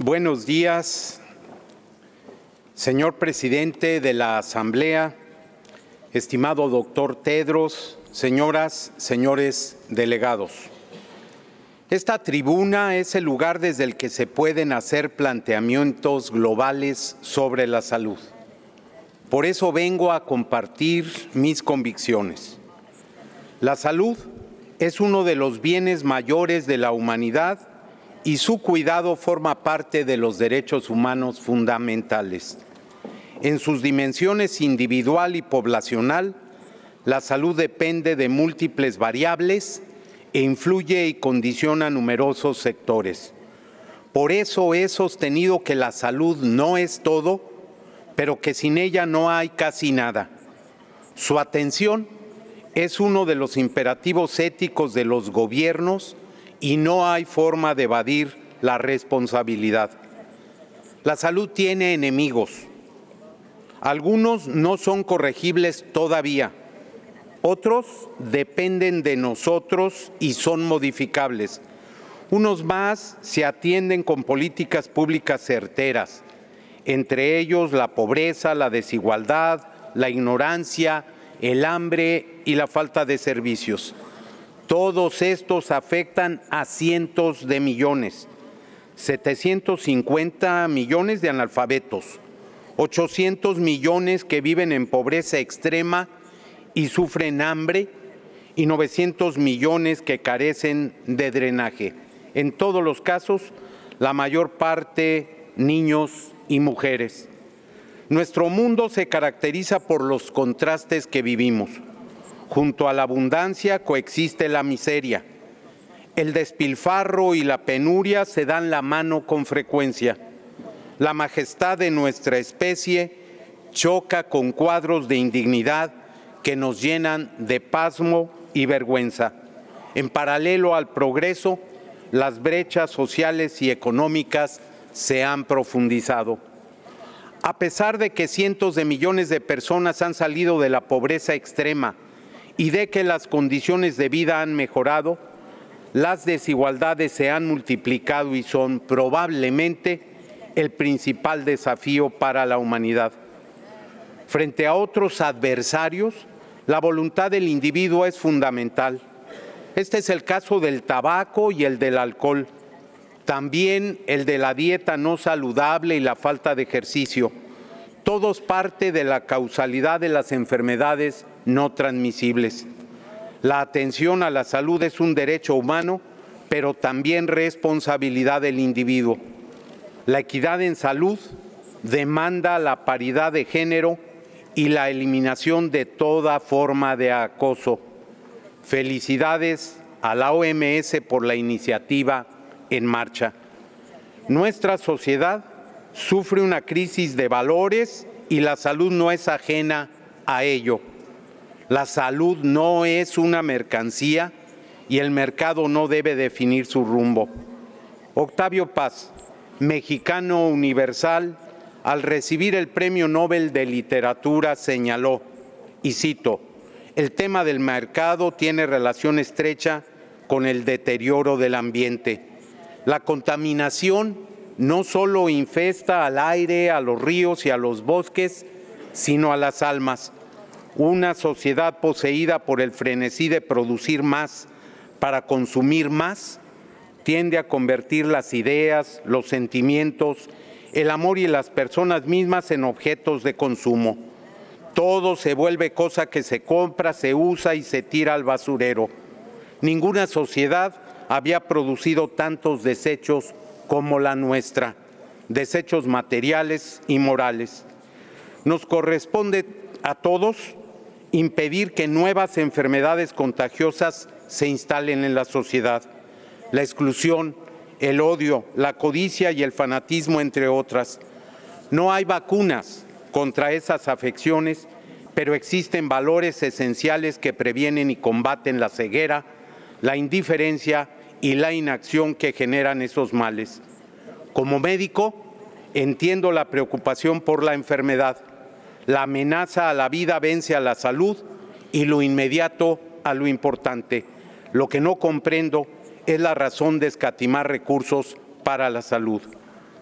Buenos días, señor presidente de la Asamblea, estimado doctor Tedros, señoras, señores delegados. Esta tribuna es el lugar desde el que se pueden hacer planteamientos globales sobre la salud. Por eso vengo a compartir mis convicciones. La salud es uno de los bienes mayores de la humanidad y su cuidado forma parte de los derechos humanos fundamentales. En sus dimensiones individual y poblacional, la salud depende de múltiples variables e influye y condiciona numerosos sectores. Por eso he sostenido que la salud no es todo, pero que sin ella no hay casi nada. Su atención es uno de los imperativos éticos de los gobiernos y no hay forma de evadir la responsabilidad. La salud tiene enemigos. Algunos no son corregibles todavía. Otros dependen de nosotros y son modificables. Unos más se atienden con políticas públicas certeras, entre ellos la pobreza, la desigualdad, la ignorancia, el hambre y la falta de servicios. Todos estos afectan a cientos de millones, 750 millones de analfabetos, 800 millones que viven en pobreza extrema y sufren hambre y 900 millones que carecen de drenaje. En todos los casos, la mayor parte niños y mujeres. Nuestro mundo se caracteriza por los contrastes que vivimos. Junto a la abundancia coexiste la miseria. El despilfarro y la penuria se dan la mano con frecuencia. La majestad de nuestra especie choca con cuadros de indignidad que nos llenan de pasmo y vergüenza. En paralelo al progreso, las brechas sociales y económicas se han profundizado. A pesar de que cientos de millones de personas han salido de la pobreza extrema y de que las condiciones de vida han mejorado, las desigualdades se han multiplicado y son probablemente el principal desafío para la humanidad. Frente a otros adversarios, la voluntad del individuo es fundamental. Este es el caso del tabaco y el del alcohol. También el de la dieta no saludable y la falta de ejercicio. Todos parte de la causalidad de las enfermedades no transmisibles. La atención a la salud es un derecho humano, pero también responsabilidad del individuo. La equidad en salud demanda la paridad de género y la eliminación de toda forma de acoso. Felicidades a la OMS por la iniciativa en marcha. Nuestra sociedad sufre una crisis de valores y la salud no es ajena a ello. La salud no es una mercancía y el mercado no debe definir su rumbo. Octavio Paz, mexicano universal, al recibir el Premio Nobel de Literatura señaló, y cito, el tema del mercado tiene relación estrecha con el deterioro del ambiente. La contaminación no solo infesta al aire, a los ríos y a los bosques, sino a las almas. Una sociedad poseída por el frenesí de producir más para consumir más tiende a convertir las ideas, los sentimientos, el amor y las personas mismas en objetos de consumo. Todo se vuelve cosa que se compra, se usa y se tira al basurero. Ninguna sociedad había producido tantos desechos como la nuestra, desechos materiales y morales. Nos corresponde a todos impedir que nuevas enfermedades contagiosas se instalen en la sociedad. La exclusión, el odio, la codicia y el fanatismo, entre otras. No hay vacunas contra esas afecciones, pero existen valores esenciales que previenen y combaten la ceguera, la indiferencia y la inacción que generan esos males. Como médico, entiendo la preocupación por la enfermedad. La amenaza a la vida vence a la salud y lo inmediato a lo importante. Lo que no comprendo es la razón de escatimar recursos para la salud.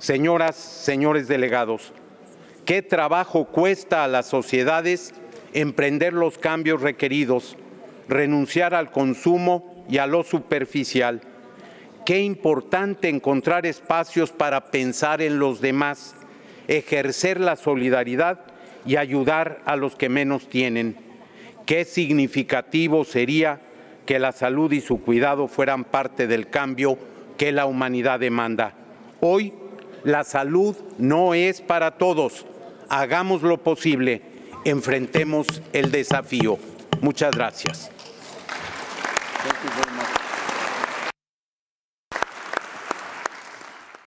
Señoras, señores delegados, ¿qué trabajo cuesta a las sociedades emprender los cambios requeridos, renunciar al consumo y a lo superficial? Qué importante encontrar espacios para pensar en los demás, ejercer la solidaridad y ayudar a los que menos tienen. Qué significativo sería que la salud y su cuidado fueran parte del cambio que la humanidad demanda. Hoy, la salud no es para todos. Hagamos lo posible, enfrentemos el desafío. Muchas gracias.